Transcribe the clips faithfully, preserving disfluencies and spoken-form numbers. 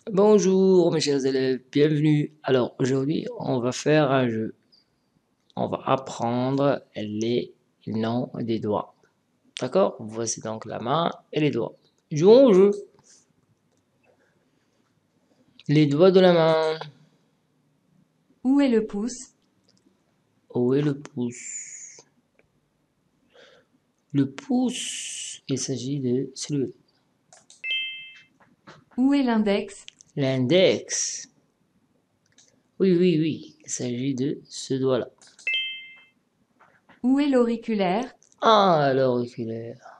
Bonjour mes chers élèves, bienvenue. Alors aujourd'hui on va faire un jeu. On va apprendre les noms des doigts. D'accord? Voici donc la main et les doigts. Jouons au jeu. Les doigts de la main. Où est le pouce? Où est le pouce? Le pouce, il s'agit de celui-là. Où est l'index? L'index. Oui, oui, oui, il s'agit de ce doigt-là. Où est l'auriculaire? Ah, l'auriculaire.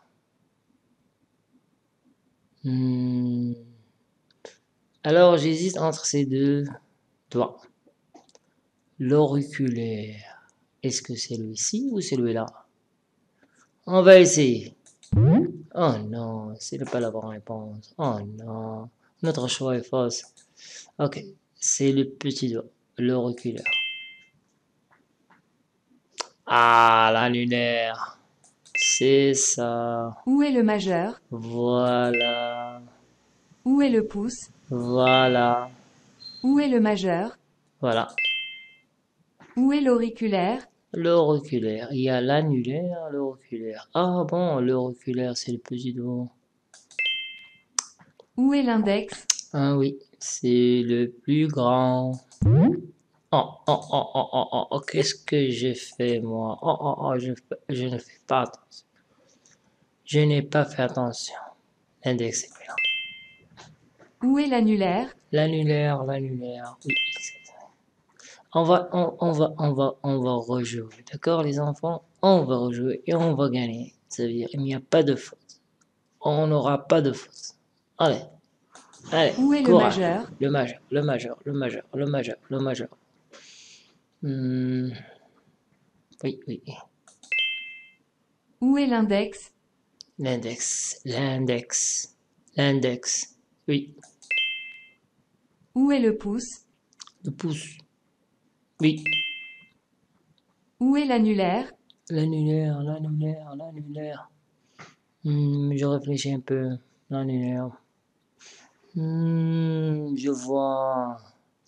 Hmm. Alors j'hésite entre ces deux doigts. L'auriculaire. Est-ce que c'est celui-ci ou celui-là? On va essayer. Oh non, ce n'est pas la bonne réponse. Oh non, notre choix est fausse. Ok, c'est le petit doigt, l'auriculaire. Ah, l'annulaire. C'est ça. Où est le majeur? Voilà. Où est le pouce? Voilà. Où est le majeur? Voilà. Où est l'auriculaire? L'auriculaire. Il y a l'annulaire, l'auriculaire. Ah bon, l'auriculaire, c'est le petit doigt. Où est l'index? Ah oui, c'est le plus grand. Oh, oh, oh, oh, oh, oh, oh, qu'est-ce que j'ai fait moi? Oh, oh, oh, je, je ne fais pas attention. Je n'ai pas fait attention. L'index est plus là. Où est l'annulaire? L'annulaire, l'annulaire, oui. On va, on, on va, on va, on va rejouer, d'accord les enfants? On va rejouer et on va gagner. Ça veut dire il n'y a pas de faute. On n'aura pas de faute. Allez, allez, Où est le courage. majeur? Le majeur, le majeur, le majeur, le majeur, le majeur. Hmm, oui, oui. Où est l'index? L'index, l'index, l'index. Oui, Où est le pouce? le pouce. Oui, Où est l'annulaire? l'annulaire, l'annulaire, l'annulaire. Hmm, je réfléchis un peu. L'annulaire. Hmm, je vois.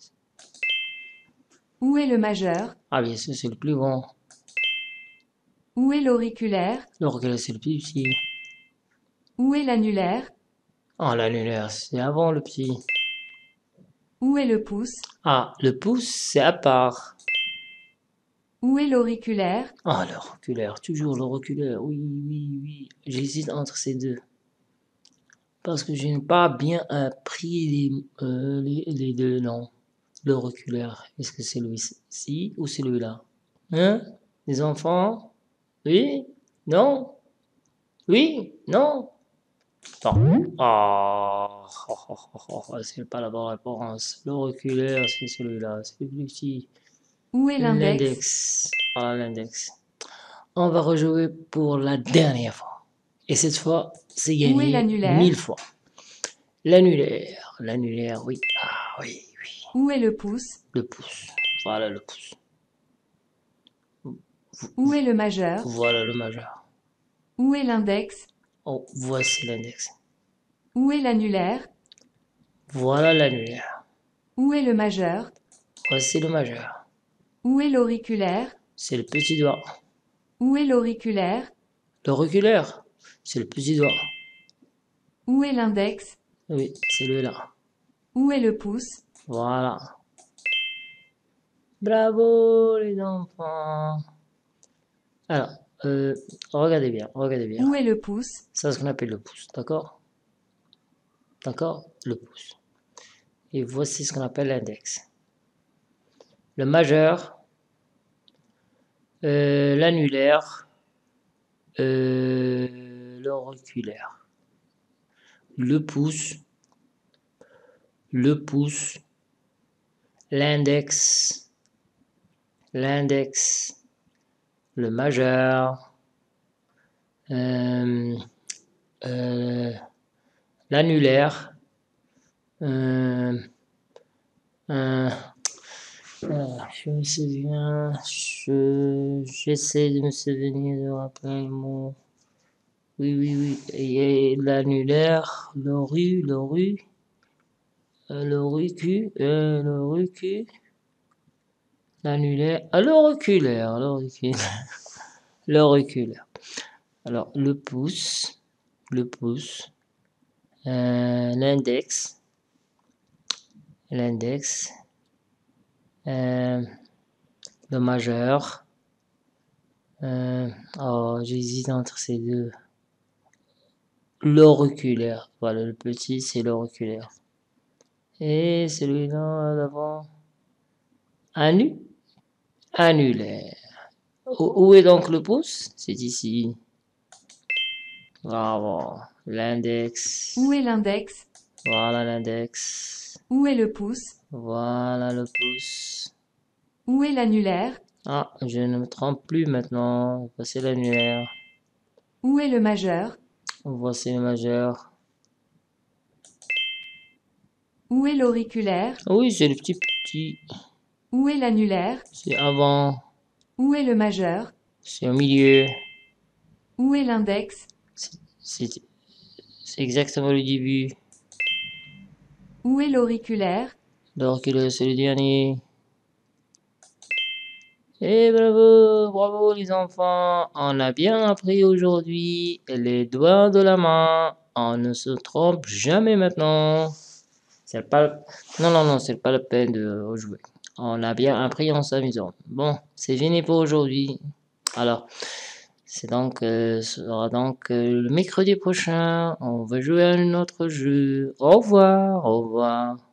Où est le majeur? Ah bien sûr, c'est le plus grand. Où est l'auriculaire? Le recul, c'est le plus petit. Où est l'annulaire? Ah, l'annulaire, c'est avant le petit. Où est le pouce? Ah, le pouce, c'est à part. Où est l'auriculaire? Ah, l'auriculaire, toujours l'auriculaire. Oui, oui, oui. J'hésite entre ces deux. Parce que je n'ai pas bien appris les, euh, les, les deux noms. L'auriculaire, est-ce que c'est celui-ci ou celui-là? Hein? Les enfants? Oui? Non? Oui? Non? Bon. Oh, oh, oh, oh, oh, oh, c'est pas la bonne réponse. L'auriculaire, c'est celui-là. C'est le plus petit. Où est l'index? L'index. Voilà l'index. On va rejouer pour la dernière fois. Et cette fois, c'est Où est gagné l'annulaire? mille fois. L'annulaire. L'annulaire, oui. Ah oui, oui. Où est le pouce? Le pouce. Voilà le pouce. Où est le majeur? Voilà le majeur. Où est l'index? Oh, voici l'index. Où est l'annulaire? Voilà l'annulaire. Où est le majeur? Voici le majeur. Où est l'auriculaire? C'est le petit doigt. Où est l'auriculaire? L'auriculaire, c'est le petit doigt. Où est l'index? Oui, c'est celui-là. Où est le pouce? Voilà. Bravo les enfants. Alors, euh, regardez bien, regardez bien. Où est le pouce? C'est ce qu'on appelle le pouce, d'accord? D'accord? Le pouce. Et voici ce qu'on appelle l'index. Le majeur, euh, l'annulaire, euh, l'auriculaire. Le pouce, le pouce, l'index, l'index, le majeur, euh, euh, l'annulaire, euh, euh, ah, je me souviens, je, j'essaie de me souvenir de rappeler le mot. Oui, oui, oui. Et l'annulaire, le rue, le rue. euh, l'auriculaire, euh, l'auriculaire, l'annulaire, ah, l'auriculaire, l'auriculaire, l'auriculaire. Alors, le pouce, le pouce, euh, l'index, l'index, euh, le majeur. Euh, oh, j'hésite entre ces deux. L'auriculaire. Voilà, le petit, c'est l'auriculaire. Et celui-là, d'avant. Annu? Annulaire. Où est donc le pouce? C'est ici. Bravo. L'index. Où est l'index? Voilà l'index. Où est le pouce? Voilà le pouce. Où est l'annulaire? Ah, je ne me trompe plus maintenant. Voici l'annulaire. Où est le majeur? Voici le majeur. Où est l'auriculaire? Oui, c'est le petit petit. Où est l'annulaire? C'est avant. Où est le majeur? C'est au milieu. Où est l'index? C'est exactement le début. Où est l'auriculaire? L'auriculaire, c'est le dernier. Et bravo, bravo les enfants. On a bien appris aujourd'hui les doigts de la main. On ne se trompe jamais maintenant. C'est pas... Non, non, non, c'est pas la peine de jouer. On a bien appris en s'amusant. Bon, c'est fini pour aujourd'hui. Alors, c'est donc, euh, ce sera donc euh, le mercredi prochain. On va jouer à un autre jeu. Au revoir, au revoir.